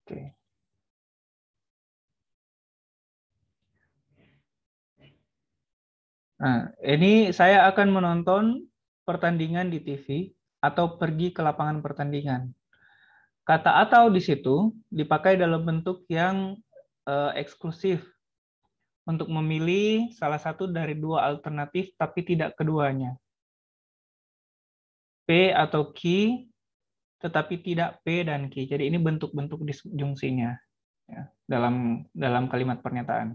Oke. Nah, ini saya akan menonton pertandingan di TV atau pergi ke lapangan pertandingan. Kata atau di situ dipakai dalam bentuk yang eksklusif untuk memilih salah satu dari dua alternatif tapi tidak keduanya. P atau Q tetapi tidak P dan Q. Jadi ini bentuk-bentuk disjungsinya ya, dalam kalimat pernyataan.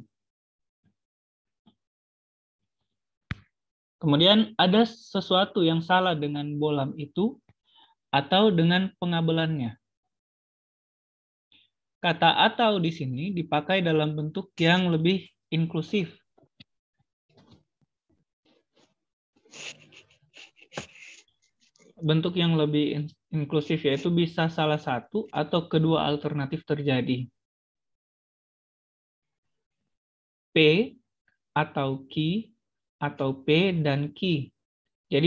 Kemudian ada sesuatu yang salah dengan bolam itu atau dengan pengabelannya. Kata atau di sini dipakai dalam bentuk yang lebih inklusif. Bentuk yang lebih inklusif yaitu bisa salah satu atau kedua alternatif terjadi. P atau Q atau P dan Q. Jadi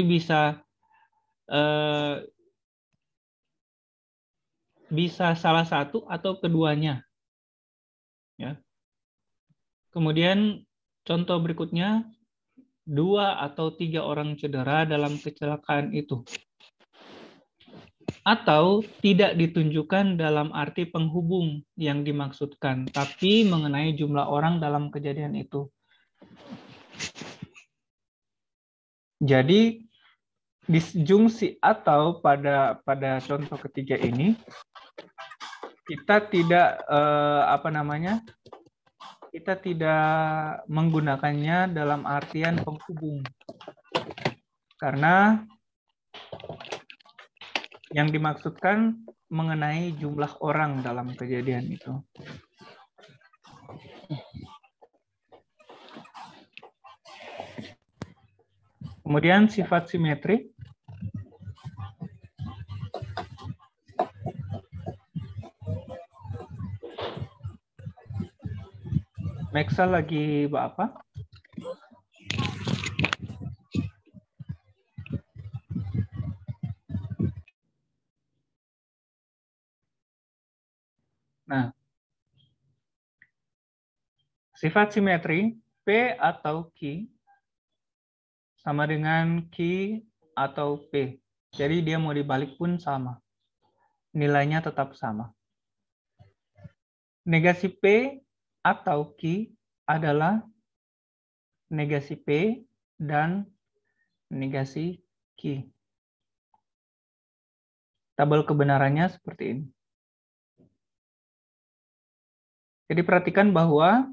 bisa salah satu atau keduanya. Ya. Kemudian contoh berikutnya, 2 atau 3 orang cedera dalam kecelakaan itu. Atau tidak ditunjukkan dalam arti penghubung yang dimaksudkan, tapi mengenai jumlah orang dalam kejadian itu. Jadi disjungsi atau pada contoh ketiga ini kita tidak kita tidak menggunakannya dalam artian penghubung karena yang dimaksudkan mengenai jumlah orang dalam kejadian itu. Kemudian sifat simetri. Mexa lagi apa? Nah, sifat simetri P atau Q sama dengan Q atau P. Jadi dia mau dibalik pun sama. Nilainya tetap sama. Negasi P atau Q adalah negasi P dan negasi Q. Tabel kebenarannya seperti ini. Jadi perhatikan bahwa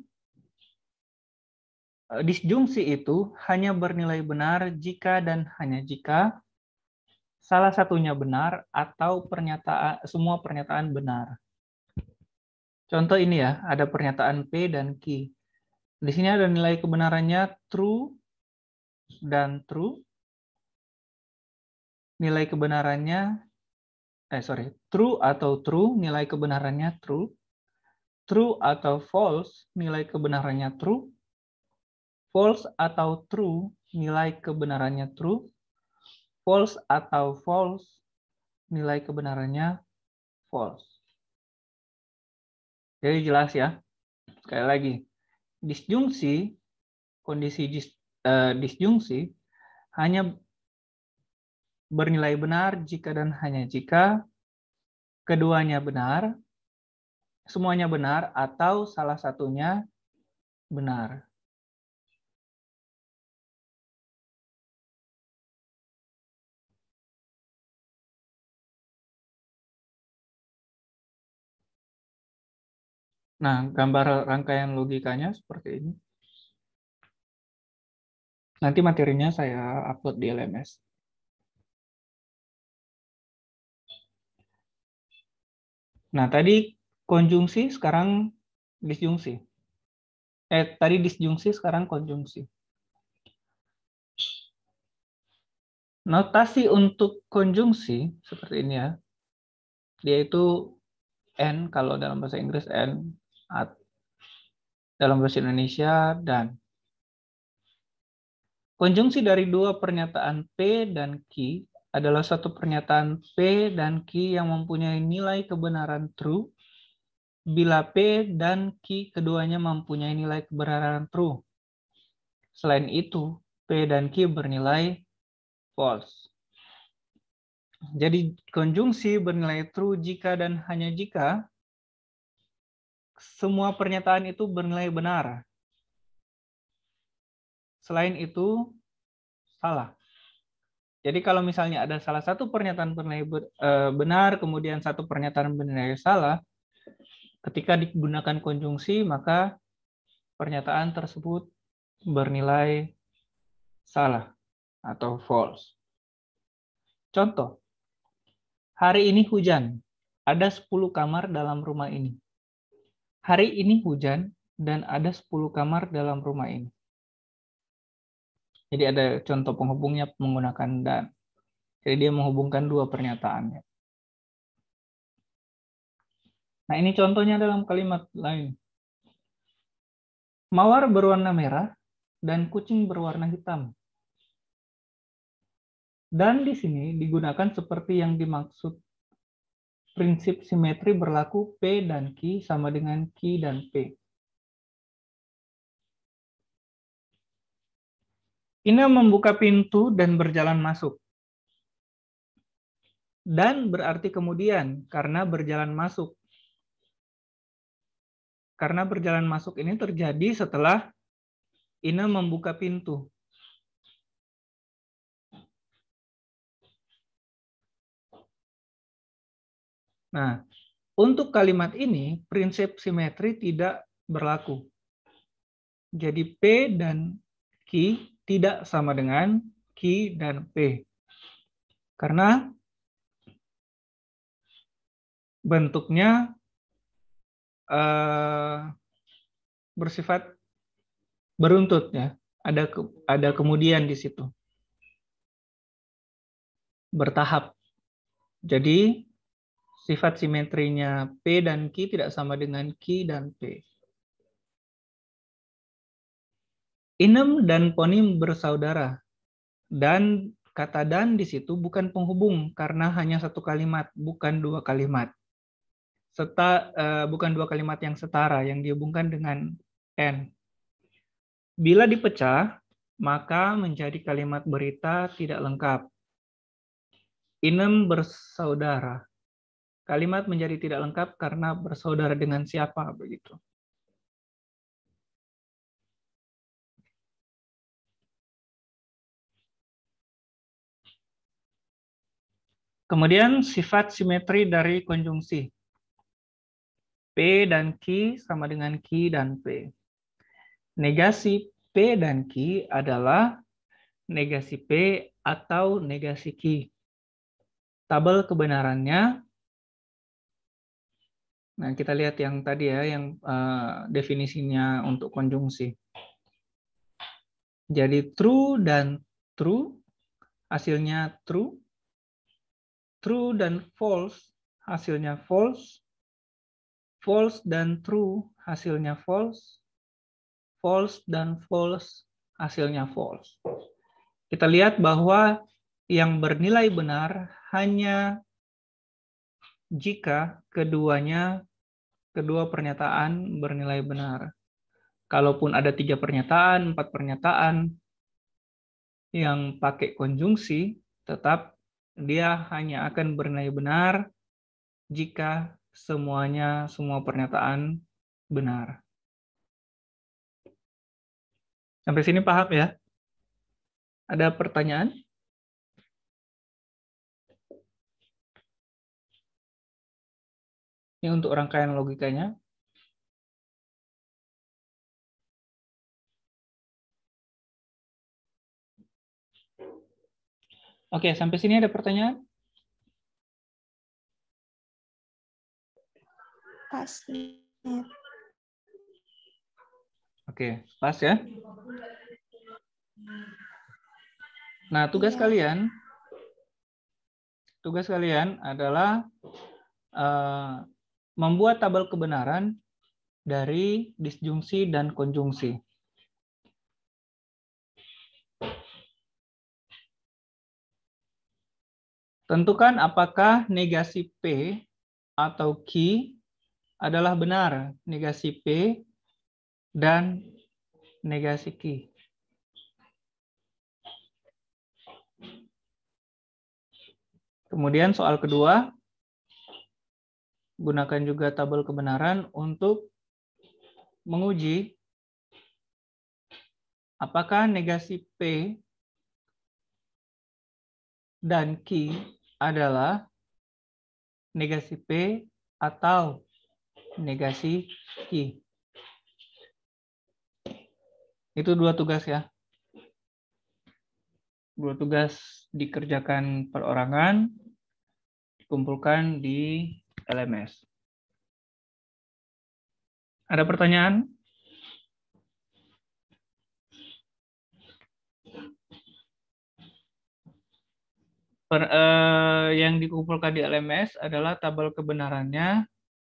disjungsi itu hanya bernilai benar jika dan hanya jika salah satunya benar atau semua pernyataan benar. Contoh ini ya, ada pernyataan P dan Q. Di sini ada nilai kebenarannya true dan true. Nilai kebenarannya true atau true, nilai kebenarannya true. True atau false, nilai kebenarannya true. False atau true, nilai kebenarannya true. False atau false, nilai kebenarannya false. Jadi jelas ya. Sekali lagi, disjungsi, kondisi disjungsi hanya bernilai benar jika dan hanya jika keduanya benar, semuanya benar, atau salah satunya benar. Nah, gambar rangkaian logikanya seperti ini. Nanti materinya saya upload di LMS. Nah, tadi konjungsi, sekarang disjungsi. Tadi disjungsi, sekarang konjungsi. Notasi untuk konjungsi seperti ini ya. Dia itu N, kalau dalam bahasa Inggris N, dalam bahasa Indonesia dan. Konjungsi dari dua pernyataan P dan Q adalah satu pernyataan P dan Q yang mempunyai nilai kebenaran true bila P dan Q keduanya mempunyai nilai kebenaran true. Selain itu, P dan Q bernilai false. Jadi konjungsi bernilai true jika dan hanya jika semua pernyataan itu bernilai benar. Selain itu, salah. Jadi kalau misalnya ada salah satu pernyataan bernilai benar, kemudian satu pernyataan bernilai salah, ketika digunakan konjungsi, maka pernyataan tersebut bernilai salah atau false. Contoh, hari ini hujan, ada 10 kamar dalam rumah ini. Hari ini hujan dan ada 10 kamar dalam rumah ini. Jadi ada contoh penghubungnya menggunakan dan. Jadi dia menghubungkan dua pernyataannya. Nah, ini contohnya dalam kalimat lain. Mawar berwarna merah dan kucing berwarna hitam. Dan di sini digunakan seperti yang dimaksud. Prinsip simetri berlaku P dan Q sama dengan Q dan P. Ina membuka pintu dan berjalan masuk. Dan berarti kemudian, karena berjalan masuk. Karena berjalan masuk ini terjadi setelah Ina membuka pintu. Nah, untuk kalimat ini, prinsip simetri tidak berlaku. Jadi P dan Q tidak sama dengan Q dan P. Karena bentuknya bersifat beruntut ya. Ada kemudian di situ. Bertahap. Jadi sifat simetrinya P dan Q tidak sama dengan Q dan P. Inem dan Ponim bersaudara. Dan kata dan di situ bukan penghubung karena hanya satu kalimat, bukan dua kalimat. Bukan dua kalimat yang setara yang dihubungkan dengan N. Bila dipecah, maka menjadi kalimat berita tidak lengkap. Inem bersaudara. Kalimat menjadi tidak lengkap karena bersaudara dengan siapa begitu. Kemudian sifat simetri dari konjungsi. P dan Q sama dengan Q dan P. Negasi P dan Q adalah negasi P atau negasi Q. Tabel kebenarannya. Nah, kita lihat yang tadi ya, yang definisinya untuk konjungsi. Jadi true dan true, hasilnya true. True dan false, hasilnya false. False dan true, hasilnya false. False dan false, hasilnya false. Kita lihat bahwa yang bernilai benar hanya jika kedua pernyataan bernilai benar. Kalaupun ada 3 pernyataan, 4 pernyataan yang pakai konjungsi, tetap dia hanya akan bernilai benar jika semua pernyataan benar. Sampai sini paham ya? Ada pertanyaan? Ini untuk rangkaian logikanya. Oke, sampai sini ada pertanyaan? Pas. Oke, pas ya. Nah, tugas kalian adalah membuat tabel kebenaran dari disjungsi dan konjungsi. Tentukan apakah negasi P atau Q adalah benar, negasi P dan negasi Q. Kemudian soal kedua, gunakan juga tabel kebenaran untuk menguji apakah negasi P dan Q adalah negasi P atau negasi Q. Itu dua tugas ya. Dua tugas dikerjakan perorangan, dikumpulkan di LMS. Ada pertanyaan? Yang dikumpulkan di LMS adalah tabel kebenarannya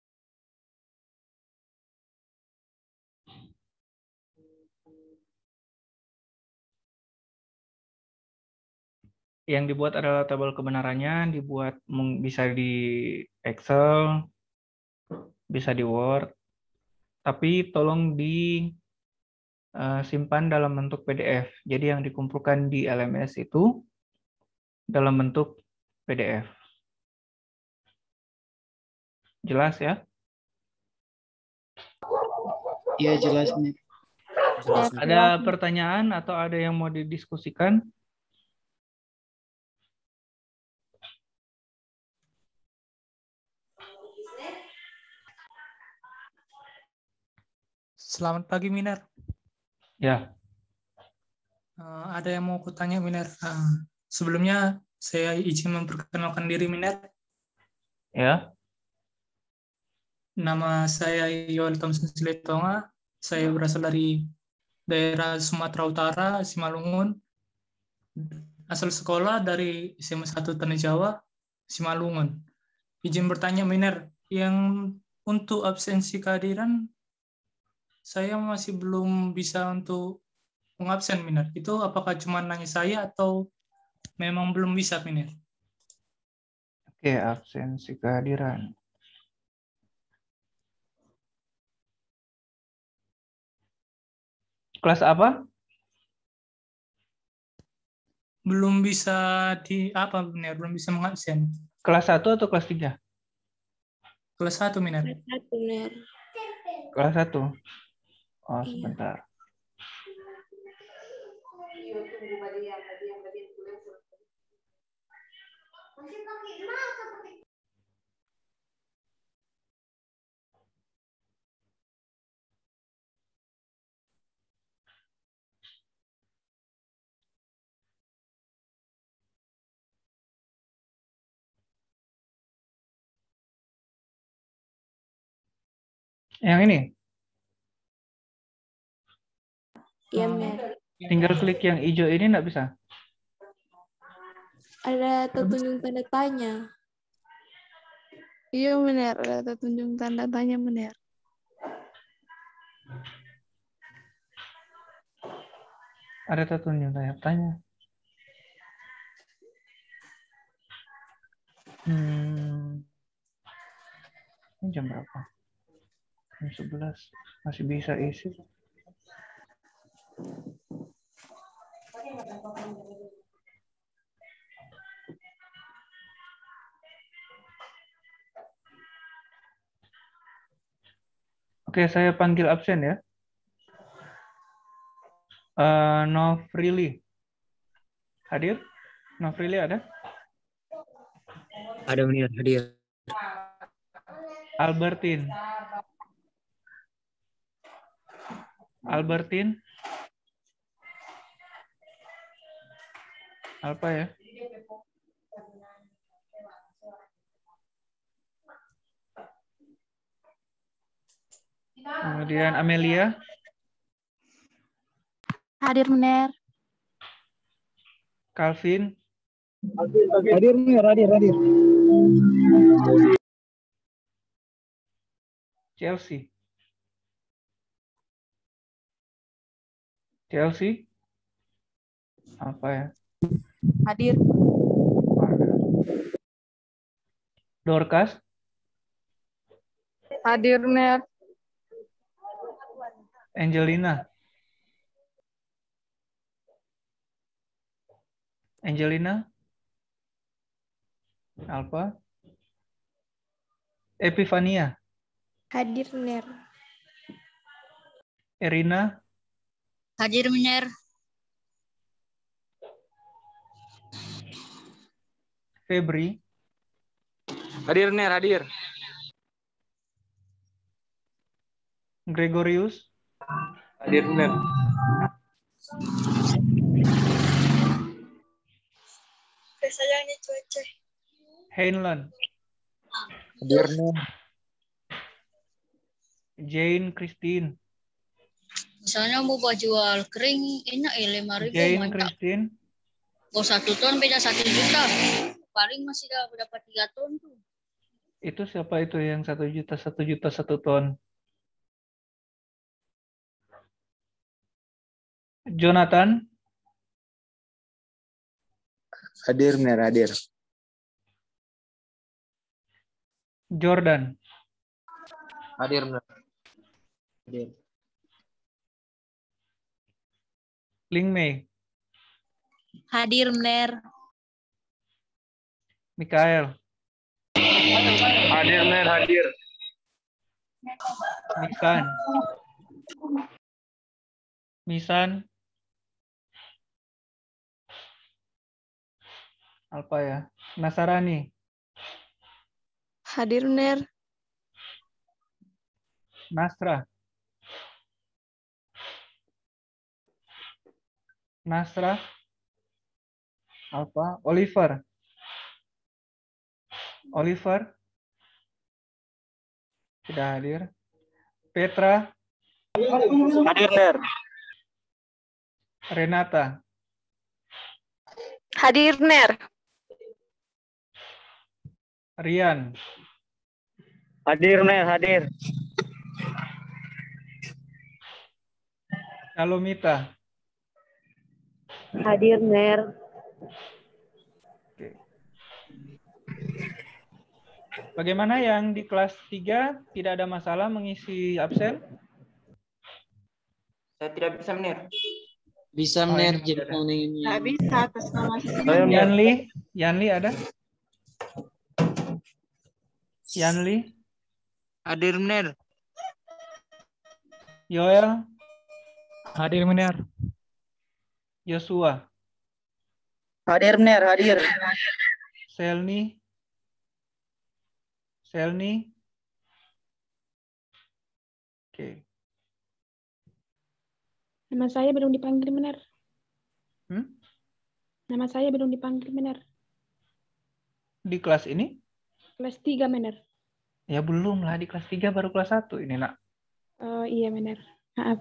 yang dibuat adalah tabel kebenarannya, dibuat bisa di Excel, bisa di Word, tapi tolong disimpan dalam bentuk PDF. Jadi yang dikumpulkan di LMS itu dalam bentuk PDF. Jelas ya? Iya, jelas nih. Ada pertanyaan atau ada yang mau didiskusikan? Selamat pagi, Miner. Ya. Ada yang mau kutanya, Miner. Sebelumnya saya izin memperkenalkan diri, Miner. Ya. Nama saya Yoel Thompson Silitonga. Saya berasal dari daerah Sumatera Utara, Simalungun. Asal sekolah dari SMA 1 Tanah Jawa, Simalungun. Izin bertanya, Miner, yang untuk absensi kehadiran saya masih belum bisa untuk mengabsen, Miner. Itu apakah cuma nanya saya atau memang belum bisa, Miner? Oke, absensi kehadiran. Kelas apa? Belum bisa Miner? Belum bisa mengabsen. Kelas 1 atau kelas 3? Kelas 1, Miner. Kelas 1, Miner. Kelas 1. Oh, sebentar. Yang ini? Iya, Miner. Tinggal klik yang hijau ini enggak bisa? Ada tertunjuk tanda tanya. Iya, Miner. Ada tertunjuk tanda tanya, Miner. Ada tertunjuk tanya tanya. Ini jam berapa? Jam 11. Masih bisa isi. Oke, saya panggil absen ya. Nofrili. Hadir? Nofrili ada? Ada, Miner, hadir. Albertin. Albertin. Apa ya? Kemudian Amelia. Hadir, Miner. Calvin. Hadir, Miner, hadir. Chelsea. Chelsea. Apa ya? Hadir. Dorcas. Hadir bener. Angelina. Angelina. Alfa. Epifania. Hadir bener. Erina. Hadir bener. Febri. Hadir bener, hadir. Gregorius. Hadir bener. Sayangnya cuaca. Heinlein. Hadir bener. Jane Christine. Misalnya mau buat jual kering, enak ya 5.000 Jane mantap. Christine. Kalau 1 ton beda 1 juta. Paling masih dapat 3 ton tuh. Itu siapa itu yang 1 juta 1 ton? Jonathan. Hadir bener, hadir. Jordan. Hadir bener. Hadir. Lingmei. Hadir bener. Mikael. Hadir bener, hadir. Misan. Misan. Apa ya? Nasarani. Hadir bener. Nasra. Nasra. Apa? Oliver. Oliver. Tidak hadir. Petra. Hadir bener. Renata. Hadir bener. Rian. Hadir bener, hadir. Salomita. Hadir bener. Oke. Bagaimana yang di kelas 3 tidak ada masalah mengisi absen? Saya tidak bisa bener. Oh, Bisa bener, bener, jadi ada. ini. Nggak bisa atas nama Yanli. Yanli ada? Yanli. Hadir bener. Yoel. Hadir bener. Yosua. Hadir bener, hadir. Selni. Selni. Oke. Nama saya belum dipanggil benar. Hmm? Nama saya belum dipanggil benar. Di kelas ini? Kelas 3 benar. Ya belum lah, di kelas 3 baru kelas 1 ini, Nak. Oh iya benar. Maaf.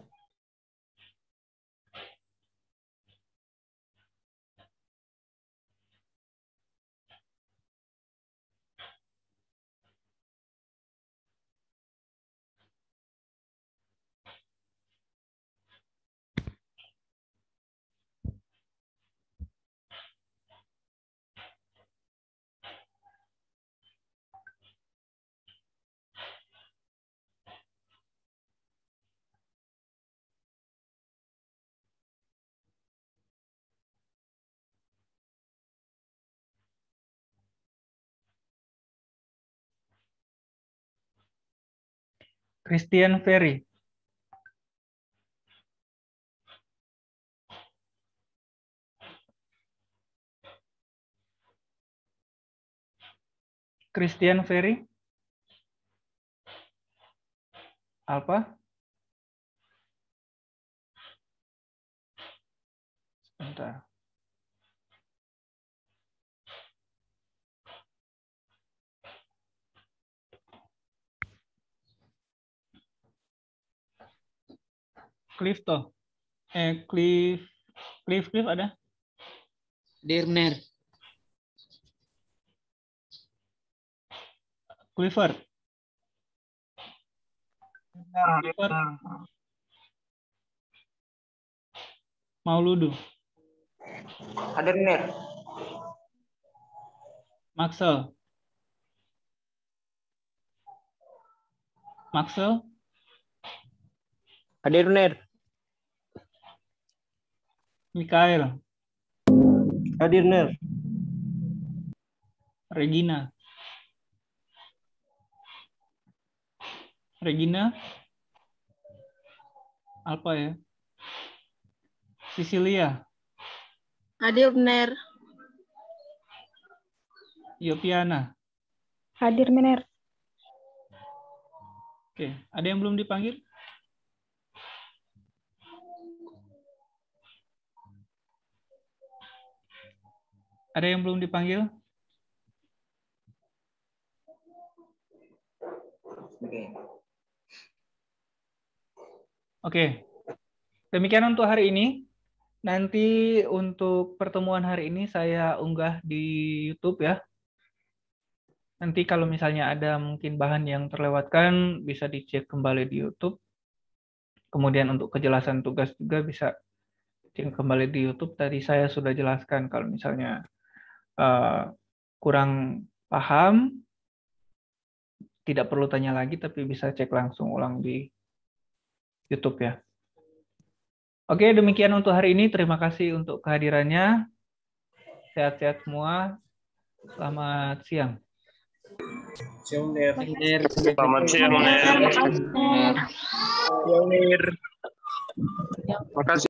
Christian Ferry. Christian Ferry. Apa? Sebentar. Cliff toh. Cliff ada? Hadir bener. Clifford. Clifford. Mauludu. Hadir bener. Maxwell. Maxwell, Hadir Ner. Mikael, Hadir Ner. Regina. Regina, apa ya? Cecilia, Hadir benar. Yopiana. Hadir, Mener. Oke, ada yang belum dipanggil? Ada yang belum dipanggil? Oke, demikian untuk hari ini. Nanti untuk pertemuan hari ini saya unggah di YouTube ya. Nanti kalau misalnya ada mungkin bahan yang terlewatkan, bisa dicek kembali di YouTube. Kemudian untuk kejelasan tugas juga bisa cek kembali di YouTube. Tadi saya sudah jelaskan kalau misalnya kurang paham, tidak perlu tanya lagi, tapi bisa cek langsung ulang di YouTube ya. Oke, demikian untuk hari ini. Terima kasih untuk kehadirannya. Sehat-sehat semua. Selamat siang. Selamat siang Ner. Siang Ner. Makasih.